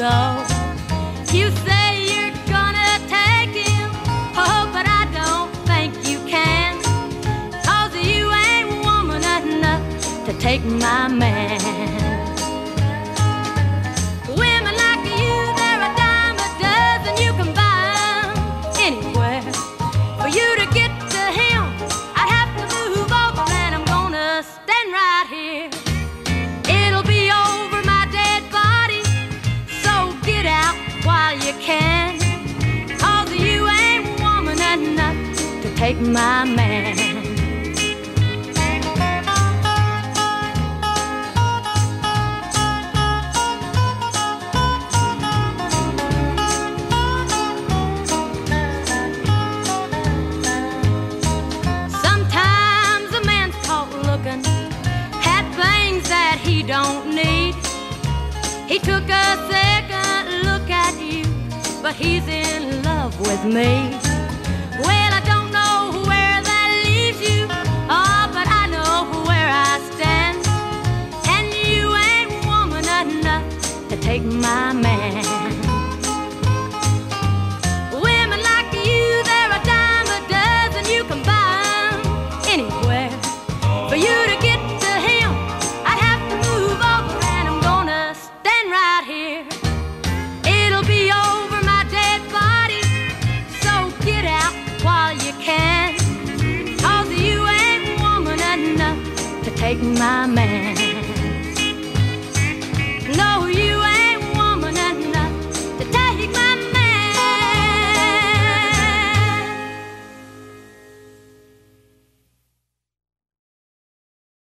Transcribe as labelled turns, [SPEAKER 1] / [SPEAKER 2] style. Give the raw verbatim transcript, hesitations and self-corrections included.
[SPEAKER 1] low. You say you're gonna take him, oh, but I don't think you can, 'cause you ain't woman enough to take my man. Women like you, they're a dime a dozen. You can buy 'em anywhere. For you to get to him, I have to move over, and I'm gonna stand right here. It'll be over my dead body, so get out while you can, 'cause you ain't woman enough to take my man. Sometimes a man's caught looking at things that he don't need. He took a second look at you, but he's in love with me. Well, I don't know where that leaves you, oh, but I know where I stand. And you ain't woman enough to take my man.